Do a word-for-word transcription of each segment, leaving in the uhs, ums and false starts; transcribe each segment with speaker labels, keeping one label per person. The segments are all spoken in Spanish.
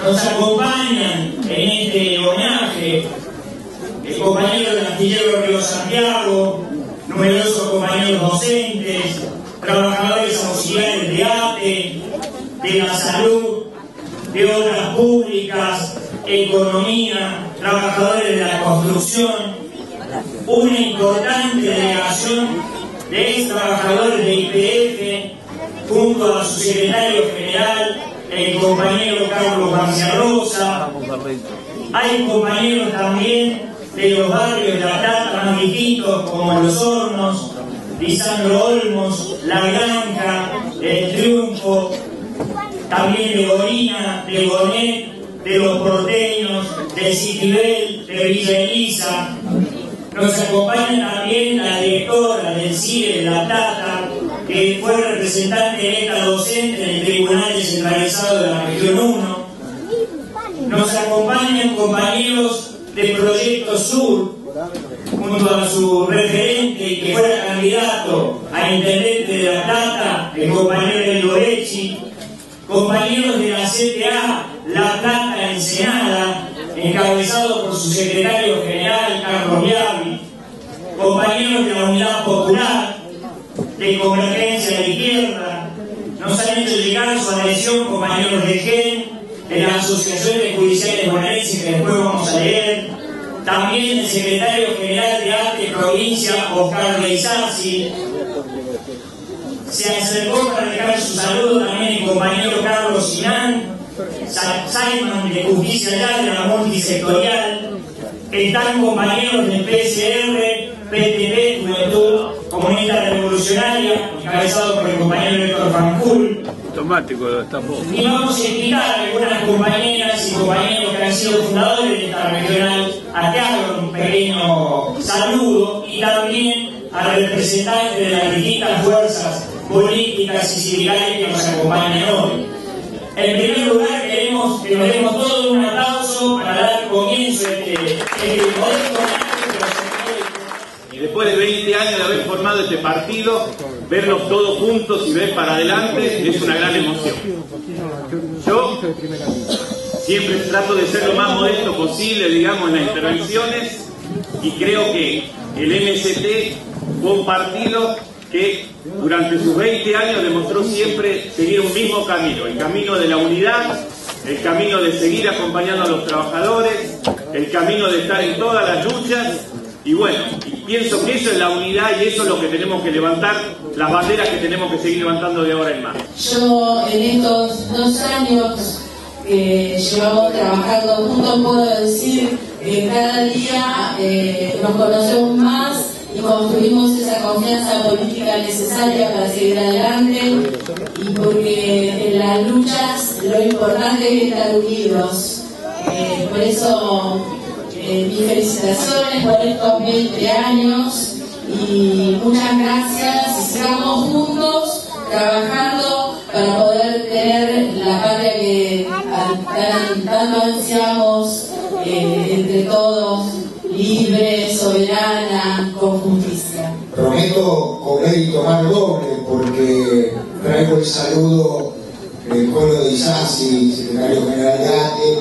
Speaker 1: Nos acompañan en este homenaje el compañero del astillero Río Santiago, numerosos compañeros docentes, trabajadores auxiliares de A T E, de la salud, de obras públicas, economía, trabajadores de la construcción, una importante delegación de ex trabajadores de I P F, junto a su secretario general, el compañero Carlos García Rosa. Hay compañeros también de los barrios de La Plata más viejitos, como Los Hornos, Lisandro Olmos, La Granja, El Triunfo, también de Gorina, de Gonet, de Los Porteños, de Citibel, de Villa Elisa. Nos acompaña también la directora del C I E de La Plata, que fue representante electa docente en el Tribunal Descentralizado de la Región uno. Nos acompañan compañeros de Proyecto Sur, junto a su referente y que fuera candidato a intendente de La Plata, el compañero Elio Becci, compañeros de la C T A La Plata Ensenada, encabezado por su secretario general Carlos Viavi, compañeros de la Unidad Popular, de Convergencia de la Izquierda. Nos han hecho llegar su adhesión compañeros de G E N, de las asociaciones judiciales bonaerenses que después vamos a leer, también el secretario general de A T E Provincia, Oscar de Isasi. Se acercó para dejar su saludo también el compañero Carlos Sinán, Simon de Justicia Legal, de la multisectorial. Están compañeros del P S R, P T P, Juventud Comunista Revolucionaria, encabezado por el compañero Héctor Fanjul.
Speaker 2: Automático lo destapó.
Speaker 1: Y vamos a invitar a algunas compañeras y compañeros que han sido fundadores de esta regional a que hagan un pequeño saludo, y también a representantes de las distintas fuerzas políticas y sindicales que nos acompañan hoy. En primer lugar, queremos que nos demos todo un aplauso para dar comienzo a este, este modesto.
Speaker 2: Y después de veinte años de haber formado este partido, verlos todos juntos y ver para adelante es una gran emoción. Yo siempre trato de ser lo más modesto posible, digamos, en las intervenciones, y creo que el M S T fue un partido que durante sus veinte años demostró siempre seguir un mismo camino, el camino de la unidad, el camino de seguir acompañando a los trabajadores, el camino de estar en todas las luchas. Y bueno, y pienso que eso es la unidad, y eso es lo que tenemos que levantar, las banderas que tenemos que seguir levantando de ahora en más.
Speaker 3: Yo en estos dos años que llevamos trabajando juntos puedo decir que cada día eh, nos conocemos más y construimos esa confianza política necesaria para seguir adelante, y porque en las luchas lo importante es estar unidos. Eh, por eso Eh, mis felicitaciones por estos veinte años y muchas gracias, y sigamos juntos trabajando para poder tener la patria que tanto ansiamos, eh, entre todos, libre, soberana, con justicia.
Speaker 4: Prometo comer y tomar doble, porque traigo el saludo del pueblo de Isasi, secretario general de A T E,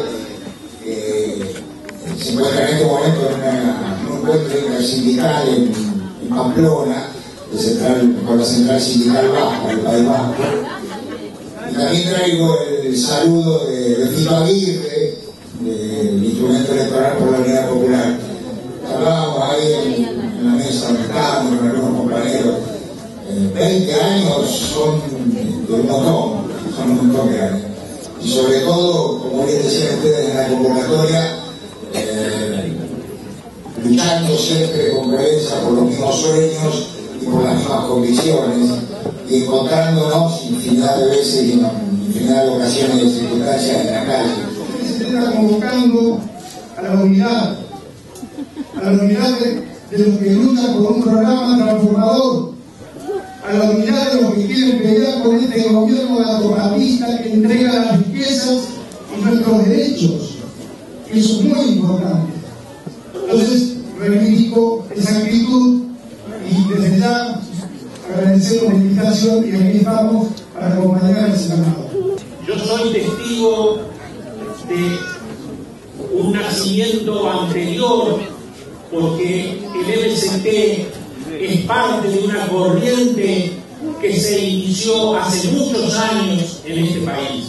Speaker 4: eh, se encuentra en este momento en, una, en un encuentro intersindical en, en Pamplona, de central, con la central sindical vasca, del País Vasco. Y también traigo el saludo de, de Fito Aguirre, del instrumento electoral por la Unidad Popular. Hablábamos ahí en, en la mesa donde estábamos con algunos compañeros. Eh, veinte años son de un montón, son un montón de años. Y sobre todo, como bien decían ustedes en la convocatoria, Eh, luchando siempre con coherencia por los mismos sueños y por las mismas convicciones, y encontrándonos infinidad de veces y en infinidad de ocasiones y circunstancias en la calle.
Speaker 5: Se está convocando a la unidad, a la unidad de, de los que luchan por un programa transformador, a la unidad de los que quieren pelear con este gobierno automatista que entrega las riquezas y nuestros derechos. Eso es muy importante. Entonces, reivindico esa actitud, y desde ya agradecer la invitación, y aquí estamos para acompañar ese llamado.
Speaker 6: Yo soy testigo de un nacimiento anterior, porque el M S T es parte de una corriente que se inició hace muchos años en este país,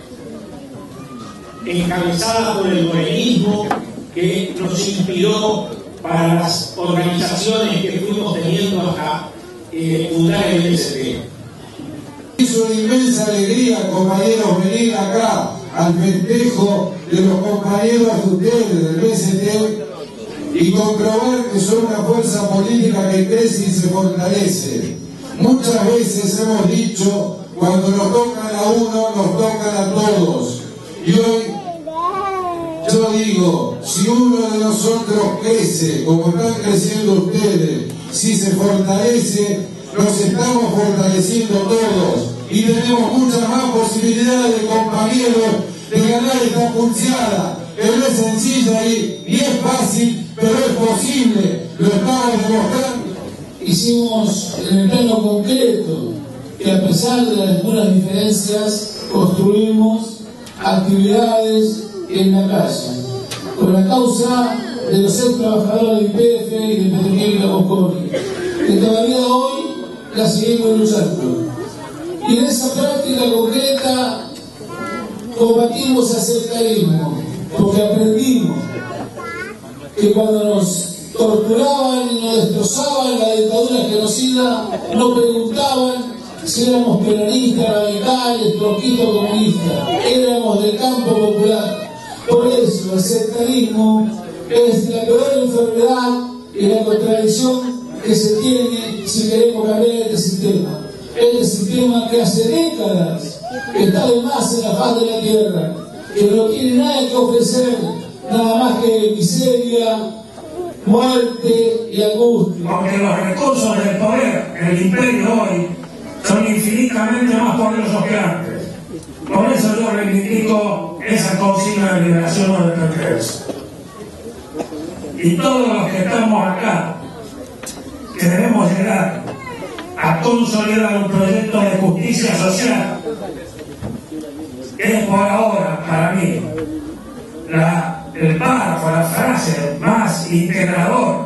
Speaker 6: encabezada por el morenismo, que nos inspiró para las organizaciones que fuimos teniendo hasta eh, fundar el M S T.
Speaker 7: Es una inmensa alegría, compañeros, venir acá al festejo de los compañeros de ustedes del M S T y comprobar que son una fuerza política que crece y se fortalece. Muchas veces hemos dicho, cuando nos tocan a uno, nos tocan a todos. Y hoy yo digo, si uno de nosotros crece, como están creciendo ustedes, si se fortalece, nos estamos fortaleciendo todos. Y tenemos muchas más posibilidades, compañeros, de ganar esta pulseada, que no es sencilla y ni es fácil, pero es posible, lo estamos demostrando.
Speaker 8: Hicimos en el plano concreto que, a pesar de las algunas diferencias, construimos actividades en la calle, con la causa de los ex trabajadores del I P F y del Petroquímica Mosconi, que todavía hoy la seguimos luchando. Y en esa práctica concreta combatimos el sectarismo, porque aprendimos que cuando nos torturaban y nos destrozaban la dictadura genocida, no preguntaban si éramos peronistas, radicales, troquistas o comunistas, éramos del campo popular. Por eso el sectarismo es la peor enfermedad y la contradicción que se tiene si queremos cambiar este sistema. Este sistema que hace décadas que está de más en la faz de la tierra, que no tiene nada que ofrecer, nada más que miseria, muerte y angustia.
Speaker 9: Porque los recursos del poder en el imperio hoy son infinitamente más poderosos que antes. Por eso yo reivindico esa consigna de liberación o de pertenencia. Y todos los que estamos acá, que debemos llegar a consolidar un proyecto de justicia social, es por ahora, para mí, la, el párrafo, la frase más integrador.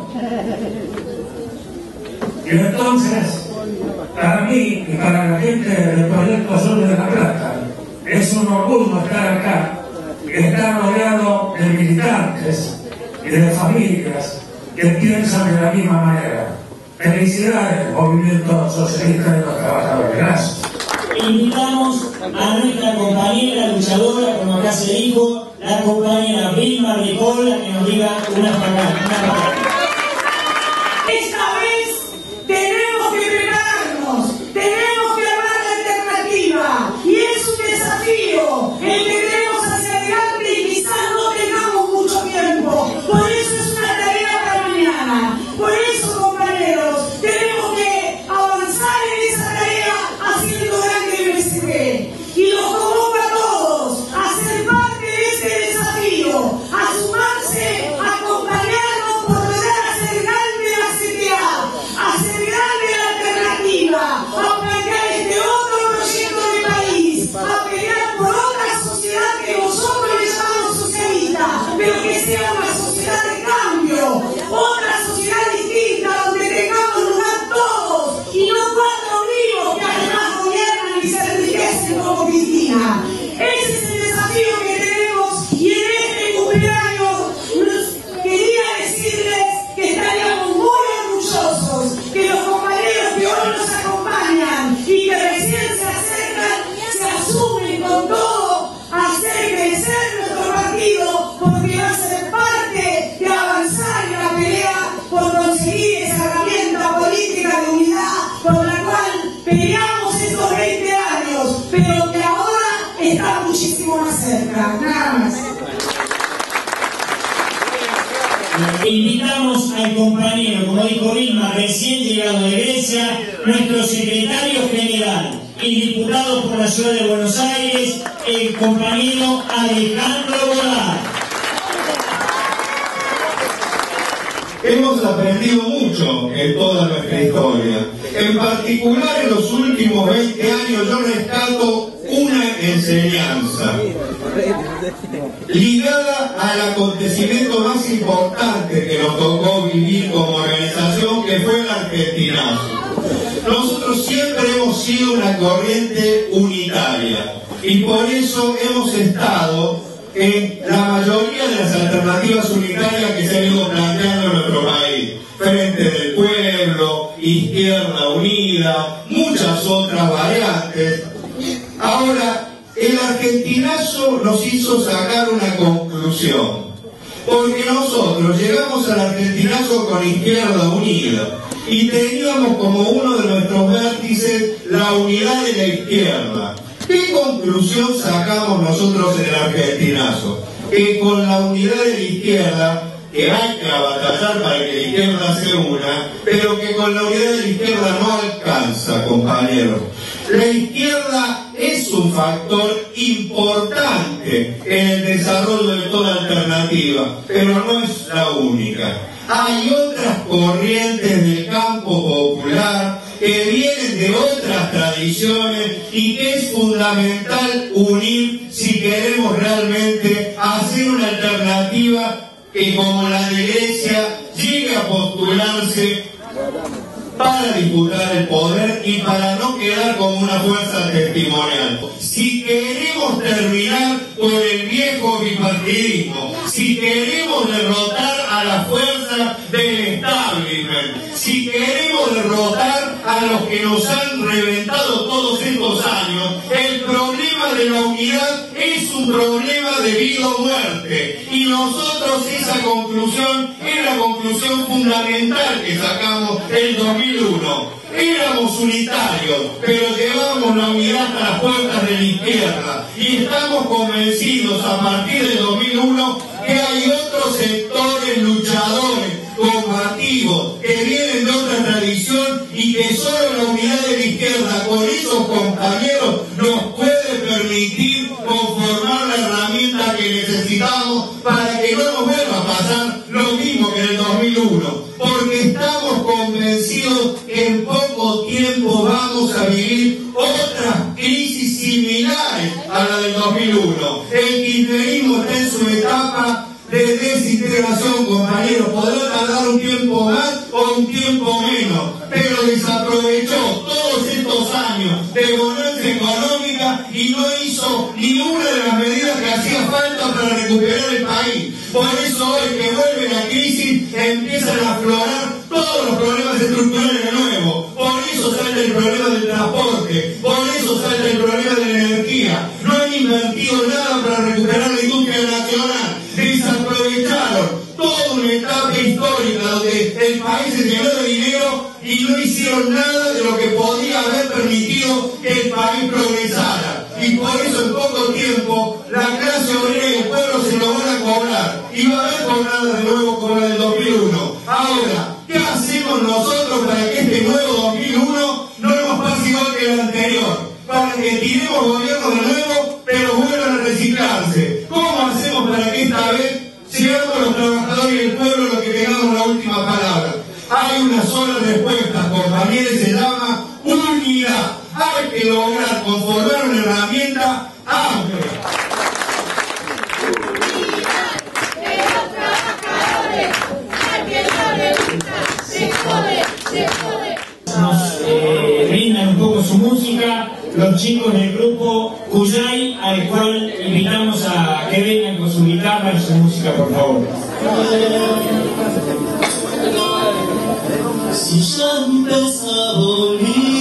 Speaker 9: Y entonces, para mí y para la gente del Proyecto Sur de La Plata, es un orgullo estar acá y estar rodeado de militantes y de familias que piensan de la misma manera. Felicidades, Movimiento Socialista de los Trabajadores. Gracias.
Speaker 1: Invitamos a nuestra compañera luchadora, como acá se dijo, la compañera Vilma Ripolla, que nos diga una palabra.
Speaker 10: Esta vez tenemos que prepararnos, tenemos que armar la alternativa, y es un desafío el que tenemos hacia adelante y quizás no tengamos mucho tiempo. Por eso es una tarea para mañana. Por eso, compañeros, tenemos que avanzar en esa tarea haciendo grande el M S T. Y los convoco a todos a ser parte de este desafío, a sumarse, a acompañarnos por lograr hacer grande la C T A, hacer grande la alternativa, a plantear este otro proyecto de país, a pelear por otra sociedad que nosotros le llamamos socialista, pero que sea una sociedad de cambio, otra sociedad distinta donde tengamos lugar todos y no cuatro vivos que además gobiernan y se enriquecen como Cristina. Ese es el desafío que tenemos, y en este cumpleaños nos quería decirles que estaríamos muy orgullosos que los compañeros que hoy nos acompañan y que recién se acercan se asumen con todo a hacer crecer nuestro partido, porque va a ser parte de avanzar en la pelea por conseguir esa herramienta política de unidad por la cual peleamos estos veinte años, pero que ahora está muchísimo más cerca. Nada más.
Speaker 1: Invitamos al compañero, como dijo Vilma, recién llegado de Grecia, nuestro secretario general y diputado por la ciudad de Buenos Aires, el compañero Alejandro Godard.
Speaker 11: hemos aprendido mucho en toda nuestra historia. En particular, en los últimos veinte años yo rescato una enseñanza ligada al acontecimiento más importante que nos tocó vivir como organización, que fue el Argentinazo. Nosotros siempre hemos sido una corriente unitaria y por eso hemos estado en la mayoría de las alternativas unitarias que se han ido planteando en nuestro país. Frente del Pueblo, Izquierda Unida, muchas otras variantes. Ahora, el Argentinazo nos hizo sacar una conclusión, porque nosotros llegamos al Argentinazo con Izquierda Unida y teníamos como uno de nuestros vértices la unidad de la izquierda. ¿Qué conclusión sacamos nosotros en el Argentinazo? Que con la unidad de la izquierda, que hay que batallar para que la izquierda se una, pero que con la unidad de la izquierda no alcanza, compañeros. La izquierda es un factor importante en el desarrollo de toda alternativa, pero no es la única. Hay otras corrientes del campo popular que vienen de otras tradiciones y que es fundamental unir si queremos realmente hacer una alternativa que, como la de Grecia, llegue a postularse para disputar el poder y para no quedar como una fuerza testimonial. Si queremos terminar con el viejo bipartidismo, si queremos derrotar a la fuerza del establishment, si queremos derrotar a los que nos han reventado todos estos años, el problema de la unidad es un problema de vida o muerte. Y nosotros esa conclusión es la conclusión fundamental que sacamos en dos mil uno. Éramos unitarios, pero llevamos la unidad a las puertas de la izquierda y estamos convencidos a partir de dos mil uno que hay otros sectores luchadores, combativos, que vienen de otra tradición y que solo la unidad de la izquierda con esos compañeros nos puede permitir conformar la herramienta que necesitamos para que no nos vuelva a pasar lo mismo que en el dos mil uno, porque estamos convencidos que en poco tiempo vamos a vivir otras crisis similares a la del dos mil uno. El kirchnerismo está en su etapa de desintegración, compañeros. Podrá tardar un tiempo más o un tiempo menos, pero desaprovechó todos estos años de bonanza económica y no hizo ninguna de las medidas que hacía falta para recuperar el país. Por eso hoy que vuelve la crisis empiezan a aflorar todos los problemas estructurales de nuevo. Por eso salta el problema del transporte, por eso salta el problema de la energía. No han invertido nada para recuperar la industria nacional. Desaprovecharon toda una etapa histórica donde el país se llenó de dinero y no hicieron nada de lo que podía haber permitido que el país progresara. Y por eso en poco tiempo la clase obrera y el pueblo se lo van a cobrar. Y va a haber jornadas de nuevo como la del dos mil uno. Ahora, ¿qué hacemos nosotros para que este nuevo dos mil uno no nos pase igual que el anterior? Para que tiremos gobierno de nuevo, pero vuelvan a reciclarse. ¿Cómo hacemos para que esta vez seamos los trabajadores y el pueblo los que tengamos la última palabra? Hay una sola respuesta, compañeros, se llama unidad. Hay que lograr conformar una herramienta amplia.
Speaker 1: Nos eh, brindan un poco su música los chicos del grupo Cuyay, al cual invitamos a que vengan con su guitarra y su música, por favor.
Speaker 12: Si ya empezó a volver